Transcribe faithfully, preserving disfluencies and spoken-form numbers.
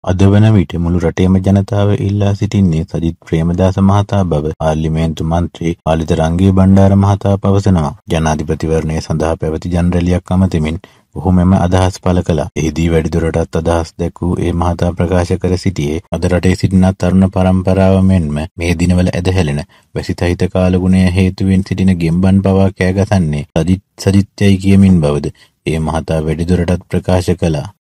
අද වන විට මුළු රටේම ජනතාව ඉල්ලා සිටින්නේ සජිත් ප්‍රේමදාස මහතා බව පාර්ලිමේන්තු මන්ත්‍රී පලිත රංගේබණ්ඩාර මහතා පවසනවා. ජනාධිපතිවරණය සඳහා පැවති ජනරැලියක් අමතමින් ඔහු මෙම අදහස් පළ කළා. එහිදී වැඩිදුරටත් අදහස් දැක්වූ ඒ මහතා ප්‍රකාශ කර සිටියේ අද රටේ සිටින තරුණ පරම්පරාව මෙන්ම මේ දිනවල ඇදහැලෙන වැසිතහිත කාලගුණය හේතුවෙන් සිටින ගෙම්බන් පවා කෑගසන්නේ සජිත් සජිත්යයි කියමින් බවද ඒ මහතා වැඩිදුරටත් ප්‍රකාශ කළා.